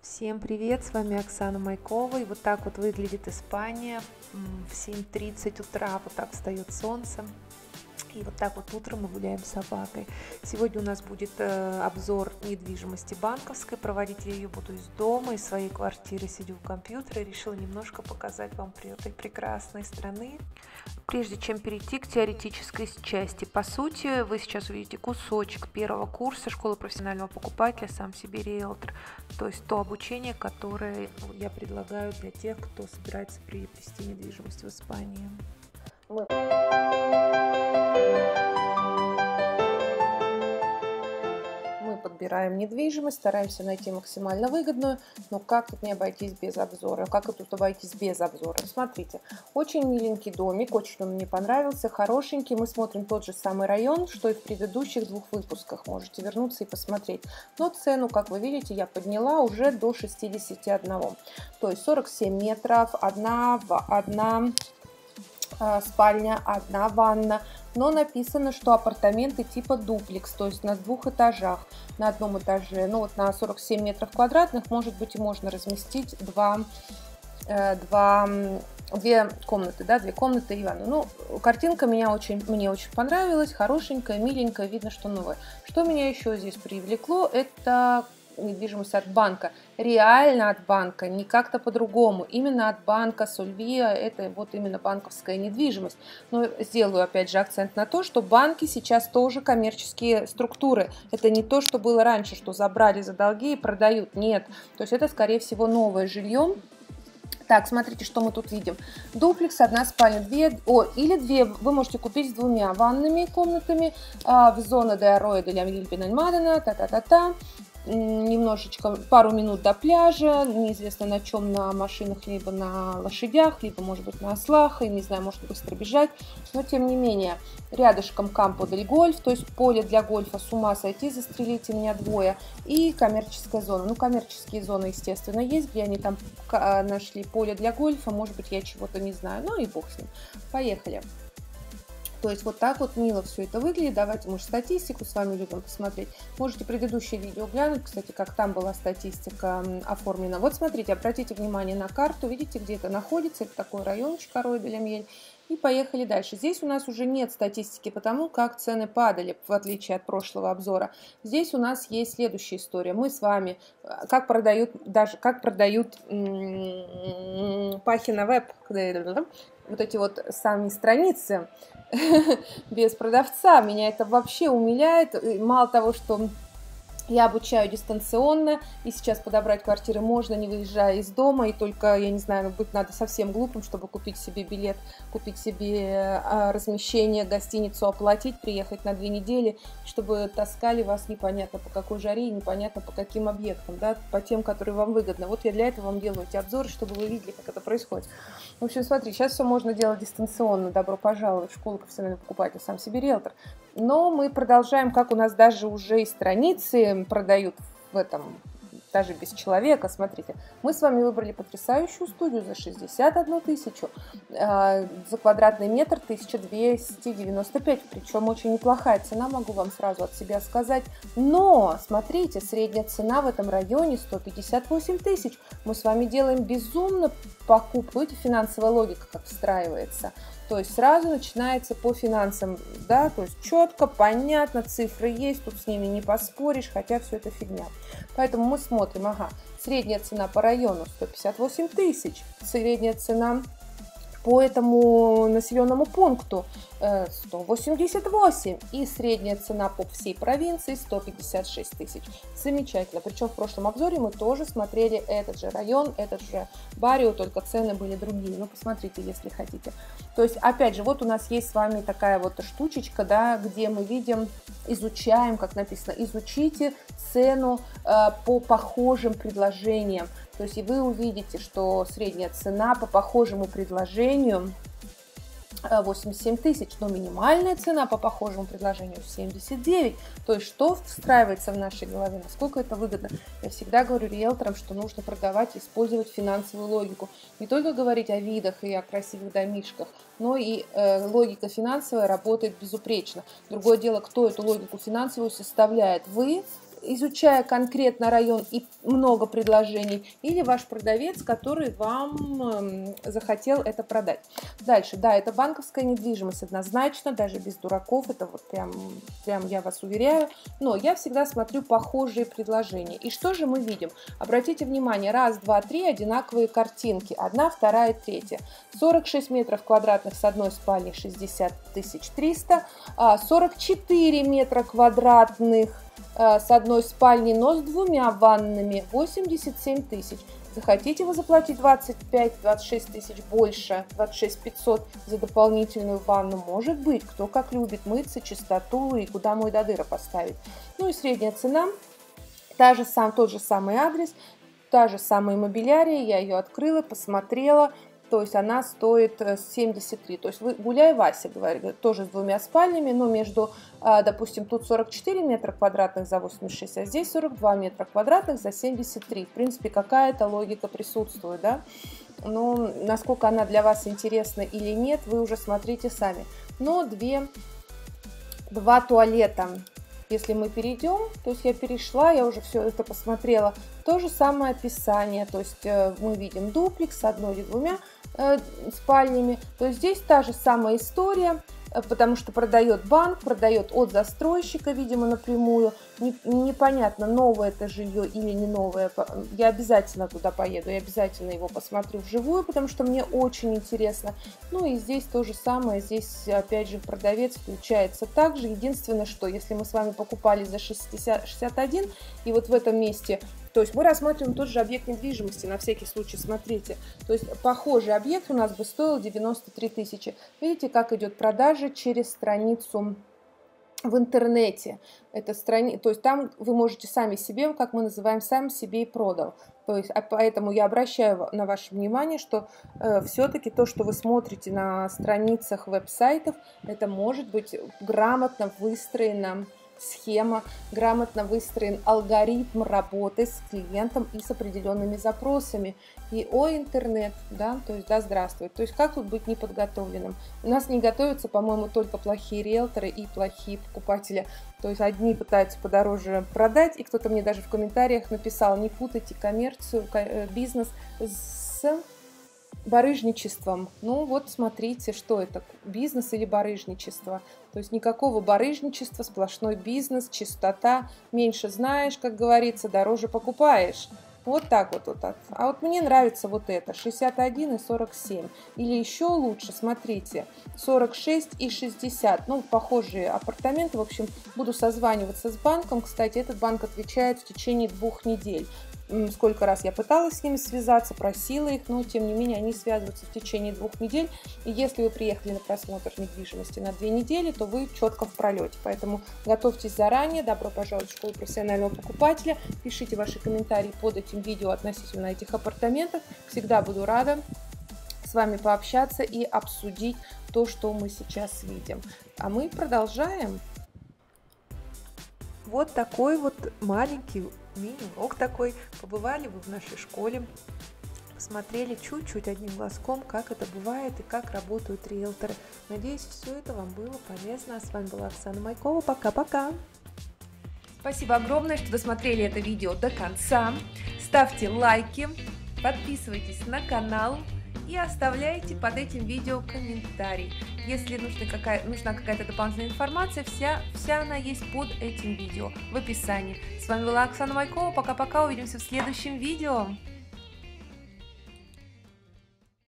Всем привет, с вами Оксана Майкова, и вот так вот выглядит Испания в 7:30 утра, вот так встает солнце, и вот так вот утром мы гуляем с собакой. Сегодня у нас будет обзор недвижимости банковской, проводить я ее буду из дома, из своей квартиры, сидя у компьютера, и решила немножко показать вам этой прекрасной страны. Прежде чем перейти к теоретической части, по сути, вы сейчас увидите кусочек первого курса школы профессионального покупателя «Сам себе риэлтор», то есть то обучение, которое я предлагаю для тех, кто собирается приобрести недвижимость в Испании. Мы подбираем недвижимость, стараемся найти максимально выгодную, но как тут не обойтись без обзора? Как тут обойтись без обзора? Смотрите, очень миленький домик, очень он мне понравился, хорошенький. Мы смотрим тот же самый район, что и в предыдущих двух выпусках. Можете вернуться и посмотреть. Но цену, как вы видите, я подняла уже до 61. То есть 47 метров, одна спальня, одна ванна, но написано, что апартаменты типа дуплекс, то есть на двух этажах. На одном этаже, ну вот на 47 метров квадратных, может быть, и можно разместить две комнаты, да, две комнаты и ванну. Ну, картинка мне очень понравилась, хорошенькая, миленькая, видно, что новая. Что меня еще здесь привлекло, это недвижимость от банка, реально от банка, не как-то по-другому, именно от банка Сольвия, это вот именно банковская недвижимость. Но сделаю опять же акцент на то, что банки сейчас тоже коммерческие структуры, это не то, что было раньше, что забрали за долги и продают, нет, то есть это скорее всего новое жилье. Так, смотрите, что мы тут видим. Дуплекс, одна спальня, две, вы можете купить с двумя ванными комнатами в зоне де Арроyo де ля Бенальмадена, та-та-та-та. Немножечко, пару минут до пляжа, неизвестно на чем, на машинах, либо на лошадях, либо, может быть, на ослах, и, не знаю, может быстро бежать, но, тем не менее, рядышком Кампо дель Гольф, то есть поле для гольфа, с ума сойти, застрелите меня двое, и коммерческая зона. Ну, коммерческие зоны, естественно, есть, где они там нашли поле для гольфа, может быть, я чего-то не знаю, ну и бог с ним. Поехали. То есть вот так вот мило все это выглядит. Давайте, может, статистику с вами любим посмотреть. Можете предыдущее видео глянуть, кстати, как там была статистика оформлена. Вот смотрите, обратите внимание на карту, видите, где это находится. Это такой райончик Арроyo де ля Мьель. И поехали дальше. Здесь у нас уже нет статистики потому, как цены падали, в отличие от прошлого обзора. Здесь у нас есть следующая история. Мы с вами, как продают Пахина Веб, вот эти вот сами страницы без продавца. Меня это вообще умиляет. Мало того, что я обучаю дистанционно, и сейчас подобрать квартиры можно, не выезжая из дома, и только, я не знаю, быть надо совсем глупым, чтобы купить себе билет, купить себе размещение, гостиницу оплатить, приехать на 2 недели, чтобы таскали вас непонятно по какой жаре и непонятно по каким объектам, да, по тем, которые вам выгодно. Вот я для этого вам делаю эти обзоры, чтобы вы видели, как это происходит. В общем, смотри, сейчас все можно делать дистанционно. Добро пожаловать в школу профессионального покупателя «Сам себе риэлтор». Но мы продолжаем, как у нас даже уже и страницы продают в этом, даже без человека. Смотрите, мы с вами выбрали потрясающую студию за 61 тысячу, за квадратный метр 1295, причем очень неплохая цена, могу вам сразу от себя сказать. Но, смотрите, средняя цена в этом районе 158 тысяч. Мы с вами делаем безумно покупку. Видите, финансовая логика как встраивается. То есть сразу начинается по финансам, да, то есть четко, понятно, цифры есть, тут с ними не поспоришь, хотя все это фигня. Поэтому мы смотрим, ага, средняя цена по району 158 тысяч, средняя цена по этому населенному пункту 188, и средняя цена по всей провинции 156 тысяч. Замечательно. Причем в прошлом обзоре мы тоже смотрели этот же район, этот же баррио, только цены были другие. Ну, посмотрите, если хотите. То есть, опять же, вот у нас есть с вами такая вот штучечка, да, где мы видим, изучаем, как написано, изучите цену по похожим предложениям. То есть, и вы увидите, что средняя цена по похожему предложению 87 тысяч, но минимальная цена по похожему предложению 79. То есть, что встраивается в нашей голове, насколько это выгодно. Я всегда говорю риэлторам, что нужно продавать и использовать финансовую логику. Не только говорить о видах и о красивых домишках, но и логика финансовая работает безупречно. Другое дело, кто эту логику финансовую составляет. Вы изучая конкретно район и много предложений, или ваш продавец, который вам захотел это продать. Дальше, да, это банковская недвижимость однозначно, даже без дураков, это вот прям я вас уверяю, но я всегда смотрю похожие предложения. И что же мы видим? Обратите внимание, раз, два, три, одинаковые картинки, одна, вторая, третья. 46 метров квадратных с одной спальней 60 300, 44 метра квадратных с одной спальней, но с двумя ваннами 87 тысяч. Захотите вы заплатить 25-26 тысяч больше, 26 500 за дополнительную ванну, может быть, кто как любит мыться, чистоту и куда мой до дыра поставить. Ну и средняя цена, тот же самый адрес, та же самая мобилярия, я ее открыла, посмотрела. То есть она стоит 73. То есть вы гуляй, Вася, говорит, тоже с двумя спальнями, но между, допустим, тут 44 метра квадратных за 86, а здесь 42 метра квадратных за 73. В принципе, какая-то логика присутствует, да? Но насколько она для вас интересна или нет, вы уже смотрите сами. Но два туалета. Если мы перейдем, то есть я перешла, я уже все это посмотрела, то же самое описание, то есть мы видим дуплекс с одной или двумя спальнями, то есть здесь та же самая история, потому что продает банк, продает от застройщика, видимо, напрямую. Непонятно, новое это жилье или не новое. Я обязательно туда поеду, я обязательно его посмотрю вживую, потому что мне очень интересно. Ну и здесь то же самое, здесь опять же продавец включается также. Единственное, что если мы с вами покупали за 61, и вот в этом месте, то есть мы рассматриваем тот же объект недвижимости, на всякий случай, смотрите. То есть похожий объект у нас бы стоил 93 тысячи. Видите, как идет продажа через страницу в интернете. То есть там вы можете сами себе, как мы называем, сам себе и продал. То есть, поэтому я обращаю на ваше внимание, что все-таки то, что вы смотрите на страницах веб-сайтов, это может быть грамотно выстроено схема, грамотно выстроен алгоритм работы с клиентом и с определенными запросами. И интернет, да, то есть да, здравствует. То есть как тут быть неподготовленным? У нас не готовятся, по-моему, только плохие риэлторы и плохие покупатели. То есть одни пытаются подороже продать, и кто-то мне даже в комментариях написал, не путайте коммерцию, бизнес с барыжничеством. Ну вот смотрите, что это, бизнес или барыжничество. То есть никакого барыжничества, сплошной бизнес, чистота. Меньше знаешь, как говорится, дороже покупаешь. Вот так вот. А вот мне нравится вот это, 61 и 47. Или еще лучше, смотрите, 46 и 60. Ну, похожие апартаменты. В общем, буду созваниваться с банком. Кстати, этот банк отвечает в течение 2 недель. Сколько раз я пыталась с ними связаться, просила их, но тем не менее они связываются в течение 2 недель. И если вы приехали на просмотр недвижимости на 2 недели, то вы четко в пролете. Поэтому готовьтесь заранее. Добро пожаловать в школу профессионального покупателя. Пишите ваши комментарии под этим видео относительно этих апартаментов. Всегда буду рада с вами пообщаться и обсудить то, что мы сейчас видим. А мы продолжаем. Вот такой вот маленький мини-урок такой. Побывали вы в нашей школе, посмотрели чуть-чуть одним глазком, как это бывает и как работают риэлторы. Надеюсь, все это вам было полезно. С вами была Оксана Майкова. Пока-пока! Спасибо огромное, что досмотрели это видео до конца. Ставьте лайки, подписывайтесь на канал и оставляйте под этим видео комментарий. Если нужна какая-то дополнительная информация, вся она есть под этим видео в описании. С вами была Оксана Майкова. Пока-пока, увидимся в следующем видео.